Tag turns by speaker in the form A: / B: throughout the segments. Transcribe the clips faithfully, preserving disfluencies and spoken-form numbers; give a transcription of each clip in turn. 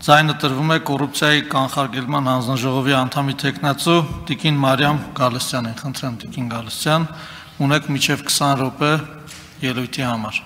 A: Ձայնը տրվում է կոռուպցիայի կանխարգելման հանձնաժողովի անդամի տեխնացու Տիկին Մարիամ Գալստյանին, խնդրեմ Տիկին Գալստյան, ունեք մինչև քսան րոպե ելույթի համար։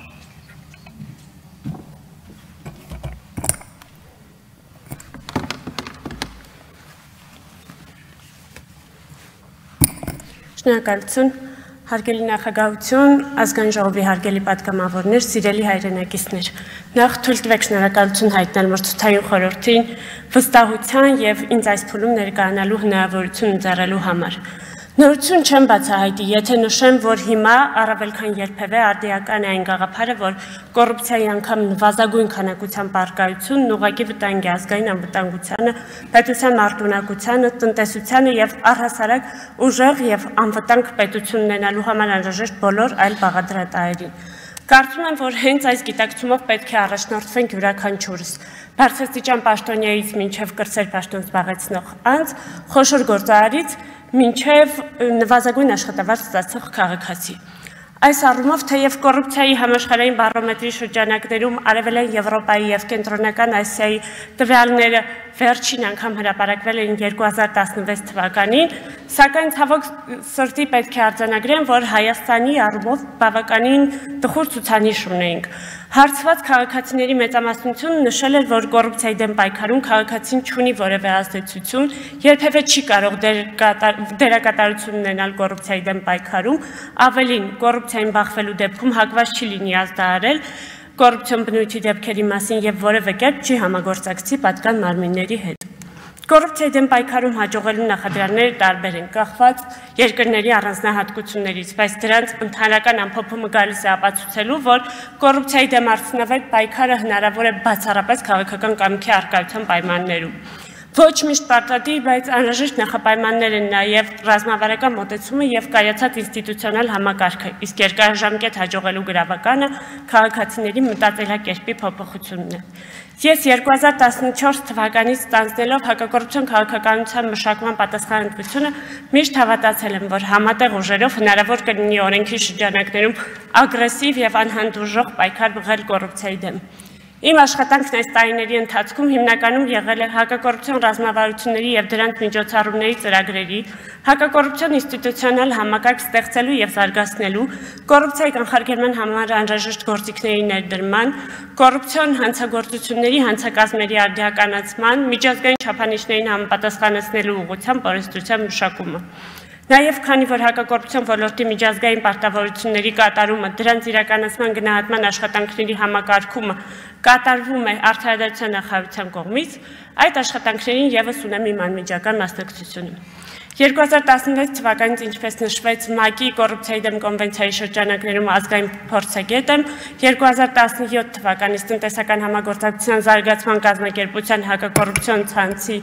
B: Շնորհակալություն, հարգելի նախագահություն, ազգային ժողովի հարգելի պատգամավորներ, սիրելի հայրենակիցներ։ Նախ թույլ տվեք շնորհակալություն հայտնել մրցութային խորհրդին վստահության եւ ինձ այս փուլում ներկայանալու հնարավորություն ընձեռելու համար։ Նորություն չեմ բացահայտի, եթե նշեմ, որ հիմա առավել քան երբևէ արդիական է այն գաղափարը, որ կոռուպցիայի անգամ նվազագույն քանակության պարկայությունն ուղղակի վտանգ է ազգային անվտանգությանը, պետության մարտունակությանը, տնտեսությանը եւ առհասարակ ուժեղ եւ անվտանգ պետություն ունենալու համար անհրաժեշտ բոլոր այլ բաղադրատայերին։ Կարծում եմ, որ հենց այս գիտակցումով պետք է առաջնորդվենք յուրաքանչյուրս, բարձրաստիճան պաշտոնյայից մինչև կրտսեր պաշտոն զբաղեցնող անձ, խոշոր գործարարից մինչև նվազագույն աշխատավարձ ստացող քաղաքացի։ Այս առումով, թեև կոռուպցիայի համաշխարհային բարոմետրի շրջանակներում Արևելյան Եվրոպայի եւ Կենտրոնական Ասիայի տվյալները վերջին անգամ հրապարակվել էին երկու հազար տասնվեց թվականին, սակայն ցավոք սրտի պետք է արձանագրեմ, որ Հայաստանի առումով բավականին տխուր ցուցանիշ ունենք։ Հարցված քաղաքացիների մեծամասնությունը նշել էր, որ կոռուպցիայի դեմ պայքարում քաղաքացին չունի որևէ ազդեցություն, երբևէ չի կարող դերակատարություն ունենալ կոռուպցիայի դեմ պայքարում, ավելին կոռուպցիային բախվելու դեպքում հակված չի լինի ազդարարել կոռուպցիոն բնույթի դեպքերի մասին եւ որևէ կերպ չի համագործակցի պատկան մարմինների հետ։ Կոռուպցիայի դեմ պայքարում հաջողելու նախադրյալները տարբեր են, կախված երկրների առանձնահատկություններից, բայց դրանց ընդհանրական ամփոփումը գալիս է ապացուցելու, որ կոռուպցիայի դեմ արդյունավետ պայքարը հնարավոր է բացառապես քաղաքական կամքի առկայության պայմաններում։ Ոչ միշտ պարտադիր, բայց անհրաժեշտ նախապայմաններ են նաև ռազմավարական մոտեցումը եւ կայացած ինստիտուցիոնալ համակարգը, իսկ երկարաժամկետ հաջողելու գրավականը քաղաքացիների մտածելակերպի փոփոխությունն է։ Ես երկու հազար տասնչորս թվականից ստանձնելով հակակոռուպցիոն քաղաքականության մշակման պատասխանատվությունը միշտ հավատացել եմ, որ համատեղ ուժերով հնարավոր կլինի օրենքի շրջանակներում ագրեսիվ եւ անհանդուրժող պայքար մղել կոռուպցիայի դեմ։ Իմ աշխատանքն այս տարիների ընթացքում հիմնականում եղել է հակակոռուպցիոն ռազմավարությունների եւ դրանց միջոցառումների ծրագրերի, հակակոռուպցիոն ինստիտուցիոնալ համակարգ ստեղծելու եւ զարգացնելու, կոռուպցիայի կանխարգելման համար անհրաժեշտ գործիքների ներդրման, կոռուպցիոն հանցագործությունների հանցակազմերի արդիականացման, միջազգային չափանիշներին համապատասխանեցնելու ուղղությամբ օրենսդրության մշակումը։ Նաև քանի որ հակակոռուպցիոն ոլորտի միջազգային պարտավորությունների կատարումը, դրանց իրականացման գնահատման աշխատանքների համակարգումը կատարվում է Արդարադատության նախարարության կողմից, այդ աշխատանքներին ևս ունեմ իմ անմիջական մասնակցությունը։ երկու հազար տասնվեց թվականից, ինչպես նշվեց ՄԱԿ-ի կոռուպցիայի դեմ կոնվենցիայի շրջանակներում ազգային փորձագետ եմ, երկու հազար տասնյոթ թվականից տնտեսական համագործակցության զարգացման կազմակերպության հակակոռուպցիոն ցանցի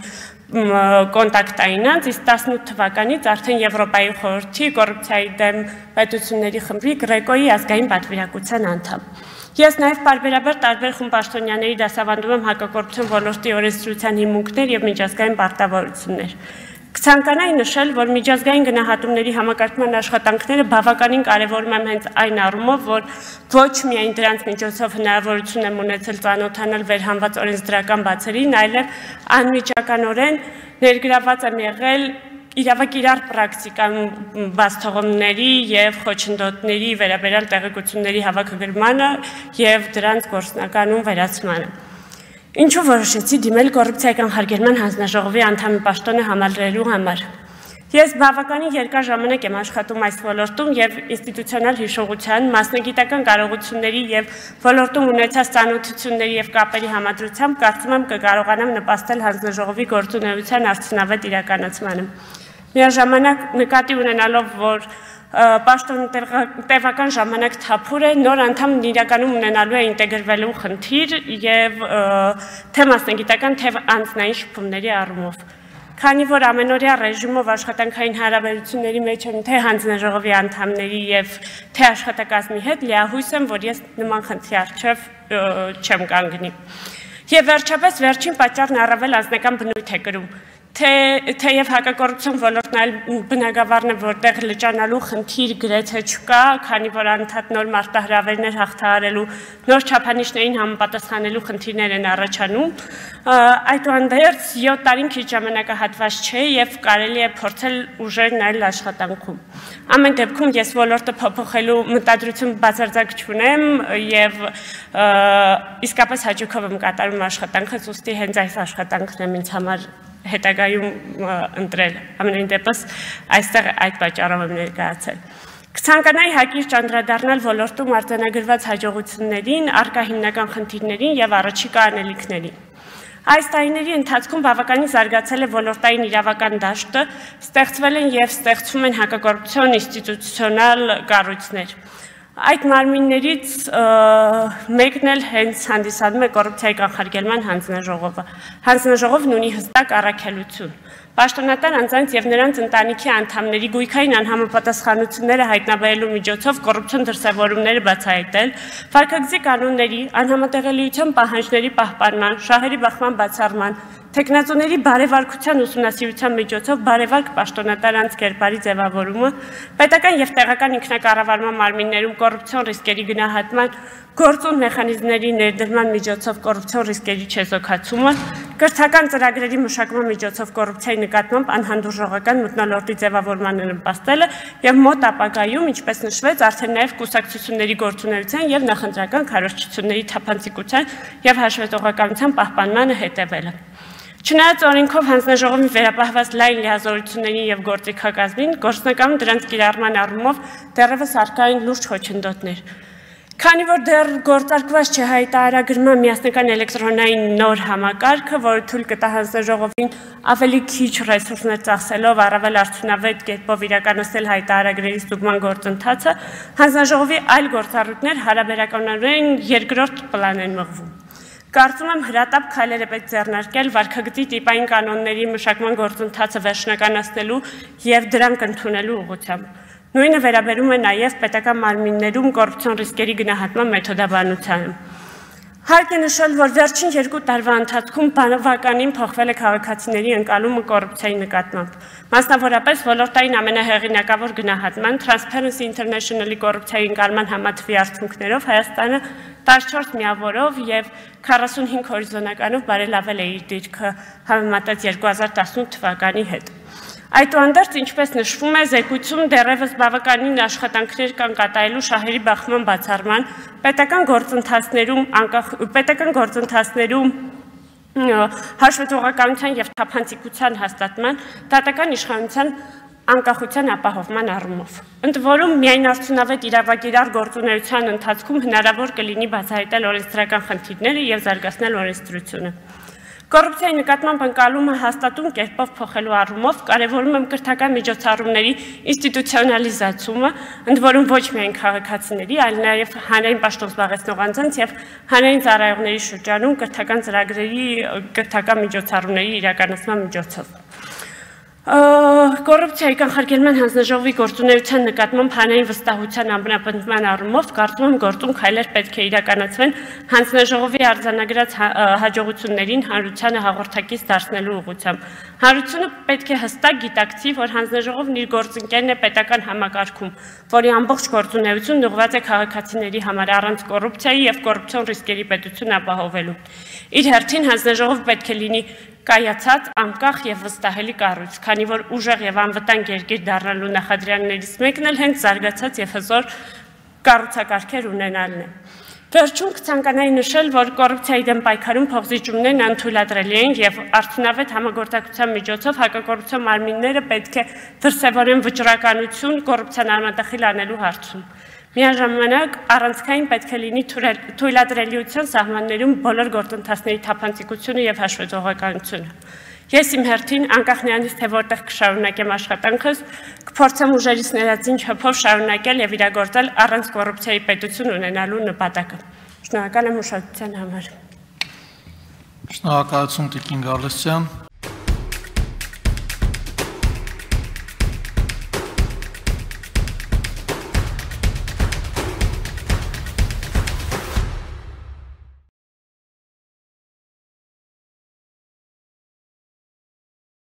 B: կոնտակտային անձ, իսկ տասնութ թվականից արդեն Եվրոպայի խորհրդի կոռուպցիայի դեմ պետությունների խմբի Գրեկոյի ազգային պատվիրակության անդամ։ Ես նաև պարբերաբար տարբեր խմբպաշտոնյաների դասավանդում եմ հակակոռուպցիոն ոլորտի օրենսդրության հիմունքներ եւ միջազգային պարտավորություններ։ Կցանկանայի նշել, որ միջազգային գնահատումների համակարգման աշխատանքները բավականին կարևորում եմ հենց այն առումով, որ ոչ միայն դրանց միջոցով հնարավորություն եմ ունեցել ծանոթանալ վերհանված օրենսդրական բացերին, այլև անմիջականորեն ներգրաված եմ եղել իրավակիրառ պրակտիկան բացթողումների եւ խոչընդոտների վերաբերյալ տեղեկությունների հավաքագրմանը եւ դրանց գործնականում վերացմանը։ Ինչու որոշեցի դիմել կոռուպցիայի կանխարգելման հանձնաժողովի անդամի պաշտոնը համալրելու համար։ Ես բավականին երկար ժամանակ եմ աշխատում այս ոլորտում եւ ինստիտուցիոնալ հիշողության, մասնագիտական կարողությունների եւ ոլորտում ունեցած ծանոթությունների եւ կապերի համադրությամբ կարծում եմ կկարողանամ նպաստել հանձնաժողովի գործունեության արդյունավետ իրականացմանը։ Միաժամանակ նկատի ունենալով, որ պաշտոնը տևական ժամանակ թափուր է, նոր անդամն իրականում ունենալու է ինտեգրվելու խնդիր եւ թե մասնագիտական, թե անձնային շփումների առումով։ Քանի որ ամենօրյա ռեժիմով աշխատանքային հարաբերությունների մեջ եմ թե հանձնաժողովի անդամների եւ թե աշխատակազմի հետ, լիահույս եմ, որ ես նման խնդրի առջեւ չեմ կանգնի։ Եվ վերջապես վերջին պատճառն առավել անձնական բնույթ է կրում։ Թեև հակակոռուպցիոն ոլորտն այլ բնագավառն է, որտեղ լճանալու խնդիր գրեթե չկա, քանի որ անընդհատ նոր մարտահրավերներ հաղթահարելու, նոր չափանիշներին համապատասխանելու խնդիրներ են առաջանում, այդուհանդերձ յոթ տարին քիչ ժամանակահատված չէ եւ կարելի է փորձել ուժեր նայել աշխատանքում։ Ամեն դեպքում ես ոլորտը փոփոխելու մտադրություն բացարձակ չունեմ եւ իսկապես հաճույքով եմ կատարում աշխատանքս, ուստի հենց այս աշխատանքն է ինձ համար հետագայում ընտրել, ամենայն դեպս այստեղ այդ պատճառով եմ ներկայացել։ Կցանկանայի հակիրճ անդրադառնալ ոլորտում արձանագրված հաջողություններին, առկա հիմնական խնդիրներին եւ առաջիկա անելիքներին։ Այս տարիների ընթացքում բավականին զարգացել է ոլորտային իրավական դաշտը, ստեղծվել են եւ ստեղծվում են հակակոռուպցիոն ինստիտուցիոնալ կառույցներ։ Այդ մարմիններից մեկն էլ հենց հանդիսանում է կոռուպցիայի կանխարգելման հանձնաժողովը։ Հանձնաժողովն ունի հստակ առաքելություն։ Պաշտոնատար անձանց եւ նրանց ընտանիքի անդամների գույքային անհամապատասխանությունները հայտնաբերելու միջոցով կոռուպցիոն դրսևորումները բացահայտել, վարքագծի կանոնների, անհամատեղելիության պահանջների պահպանման, շահերի բախման բացառման, թեկնածուների բարեվարկության ուսումնասիրության միջոցով բարեվարկ պաշտոնատար անձ կերպարի ձևավորումը, պետական եւ տեղական ինքնակառավարման մարմիններում կոռուպցիոն ռիսկերի գնահատման, գործուն մեխանիզմների ներդրման միջոցով կոռուպցիոն ռիսկերի չեզոքացումը, կրթական ծրագրերի մշակման միջոցով կոռուպցիայի նկատմամբ անհանդուրժողական մթնոլորտի ձևավորմանը նպաստելը եւ մոտ ապագայում, ինչպես նշվեց, արդեն նաեւ կուսակցությունների գործունեության եւ նախընտրական քարոզչությունների թափանցիկության եւ հաշվետվողականության պահպանմանը հետեւելը։ Չնայած օրենքով հանձնաժողովի վերապահված լայն լիազորություններին եւ գործիքակազմին, գործնականում դրանց կիրառման առումով դեռևս առկա են լուրջ խոչընդոտներ։ Քանի որ դեռ գործարկված չէ հայտարարագրման միասնական էլեկտրոնային նոր համակարգը, որը թույլ կտա հանձնաժողովին ավելի քիչ ռեսուրսներ ծախսելով առավել արդյունավետ կերպով իրականացնել հայտարարագրերի ստուգման գործընթացը, հանձնաժողովի այլ գործառույթներ հարաբերականորեն երկրորդ պլան են մղվում։ Կարծում եմ հրատապ քայլեր է պետք ձեռնարկել վարքագծի տիպային կանոնների մշակման գործընթացը վերջնականացնելու եւ դրանք ընդունելու ուղղությամբ։ Նույնը վերաբերում է նաեւ պետական մարմիններում կոռուպցիոն ռիսկերի գնահատման մեթոդաբանությանը։ Հարկ է նշել, որ վերջին երկու տարվա ընթացքում բավականին փոխվել է քաղաքացիների ընկալումը կոռուպցիայի նկատմամբ։ Մասնավորապես ոլորտային ամենահեղինակավոր գնահատման Transparency International-ի կոռուպցիայի ընկալման համատվի արդյունքներով Հայաստանը տասնչորս միավորով եւ քառասունհինգ հորիզոնականով բարելավել է իր դիրքը համեմատած երկու հազար տասնութ թվականի հետ։ Այդուհանդերձ, ինչպես նշվում է, զեկույցում դեռևս բավականին աշխատանքներ կան կատարելու շահերի բախման բացառման, պետական գործընթացներում անկախ պետական գործընթացներում հաշվետվողականության եւ թափանցիկության հաստատման, դատական իշխանության անկախության ապահովման առումով։ Ընդ որում, միայն արդյունավետ իրավակիրառ գործունեության ընթացքում հնարավոր կլինի բացահայտել օրենսդրական խնդիրները եւ զարգացնել օրենսդրությունը։ Կոռուպցիայի նկատմամբ ընկալումը հաստատուն կերպով փոխելու առումով կարևորում եմ կրթական միջոցառումների ինստիտուցիոնալիզացումը, ընդ որում ոչ միայն քաղաքացիների, այլ նաեւ հանրային պաշտոն զբաղեցնող անձանց եւ հանրային ծառայողների շրջանում կրթական ծրագրերի կրթական միջոցառումների իրականացման միջոցով։ Կոռուպցիայի կանխարգելման հանձնաժողովի գործունեության նկատմամբ հանրային վստահության ամրապնդման առումով կարծում եմ գործուն քայլեր պետք է իրականացվեն հանձնաժողովի արձանագրած հաջողություններին հանրությանը հաղորդակից դարձնելու ուղղությամբ։ Հանրությունը պետք է հստակ գիտակցի, որ հանձնաժողովն իր գործընկերն է պետական համակարգում, որի ամբողջ գործունեությունն ուղղված է քաղաքացիների համար առանց կոռուպցիայի եւ կոռուպցիոն ռիսկերի պետություն ապահովելու։ Իր հերթին հանձնաժողովը պետք է լինի կայացած, անկախ եւ վստահելի կառույց, քանի որ ուժեղ եւ անվտանգ երկիր դառնալու նախադրյալներից մեկն էլ հենց զարգացած եւ հզոր կառուցակարգեր ունենալն է։ Վերջում կցանկանայի նշել, որ կոռուպցիայի դեմ պայքարում փոխզիջումներն անթույլատրելի են եւ արդյունավետ համագործակցության միջոցով հակակոռուպցիոն մարմինները պետք է դրսեւորեն վճռականություն կոռուպցիան արմատախիլ անելու հարցում։ Միաժամանակ առանցքային պետք է լինի թույլատրելիության սահմաններում բոլոր գործընթացների թափանցիկությունը եւ հաշվետվողականությունը։ Ես իմ հերթին անկախ նրանից, թե որտեղ կշարունակեմ աշխատանքս, կփորձեմ ուժերից ներածին չափով շարունակել եւ իրագործել առանց կոռուպցիայի պետություն ունենալու նպատակը։ Շնորհակալ եմ ուշադրության համար։
A: Շնորհակալություն Տիկին Գալստյան։